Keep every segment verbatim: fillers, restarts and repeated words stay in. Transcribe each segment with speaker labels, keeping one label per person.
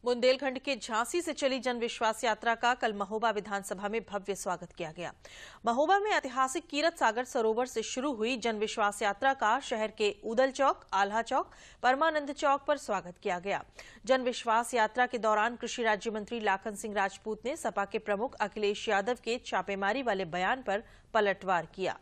Speaker 1: बुंदेलखंड के झांसी से चली जन विश्वास यात्रा का कल महोबा विधानसभा में भव्य स्वागत किया गया। महोबा में ऐतिहासिक कीरत सागर सरोवर से शुरू हुई जन विश्वास यात्रा का शहर के ऊदल चौक, आल्हा चौक, परमानंद चौक पर स्वागत किया गया। जन विश्वास यात्रा के दौरान कृषि राज्य मंत्री लाखन सिंह राजपूत ने सपा के प्रमुख अखिलेश यादव के छापेमारी वाले बयान पर पलटवार किया।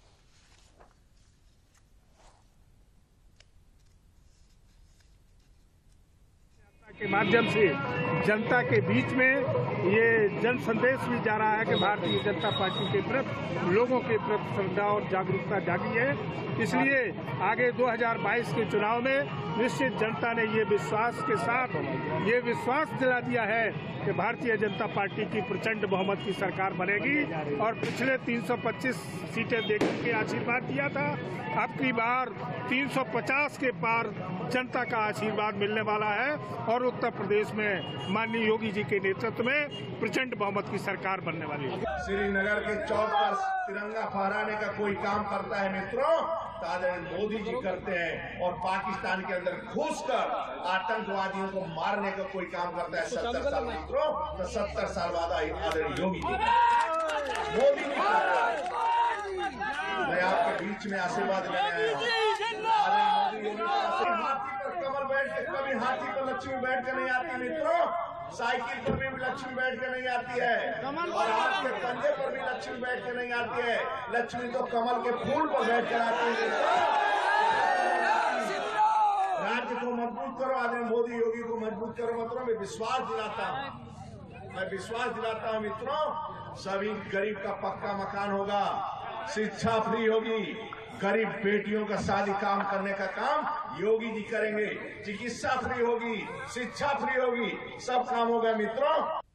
Speaker 2: के माध्यम से जनता के बीच में ये जन संदेश भी जा रहा है कि भारतीय जनता पार्टी के प्रति लोगों के प्रति श्रद्धा और जागरूकता जागी है। इसलिए आगे दो हज़ार बाईस के चुनाव में निश्चित जनता ने ये विश्वास के साथ ये विश्वास दिला दिया है कि भारतीय जनता पार्टी की प्रचंड बहुमत की सरकार बनेगी और पिछले तीन सौ पच्चीस सीटें देकर के आशीर्वाद दिया था। अब की बार तीन सौ पचास के पार जनता का आशीर्वाद मिलने वाला है और उत्तर प्रदेश में माननीय योगी जी के नेतृत्व में प्रचंड बहुमत की सरकार बनने वाली है।
Speaker 3: श्रीनगर के चौक पर तिरंगा फहराने का कोई काम करता है मित्रों, तो आदरणीय मोदी जी करते हैं, और पाकिस्तान के अंदर घुसकर आतंकवादियों को मारने का कोई काम करता है सत्तर साल मित्रों, तो सत्तर साल बाद आदरणीय योगी जी मोदी जी मैं आपके बीच में आशीर्वाद लेने आया हूँ। हाथी पर कमल बैठ के कभी हाथी पर लक्ष्मी बैठ कर नहीं आती मित्रों, साइकिल पर भी लक्ष्मी बैठ कर नहीं आती है और आपके कंधे पर भी लक्ष्मी बैठ कर नहीं आती है। लक्ष्मी तो कमल के फूल पर बैठ कर आती है। राज्य को मजबूत करो, आदरणीय मोदी योगी को मजबूत करो मित्रों। मैं विश्वास दिलाता हूँ मैं विश्वास दिलाता हूँ मित्रों, सभी गरीब का पक्का मकान होगा, शिक्षा फ्री होगी, गरीब बेटियों का शादी काम करने का काम योगी जी करेंगे, चिकित्सा फ्री होगी, शिक्षा फ्री होगी, सब काम होगा मित्रों।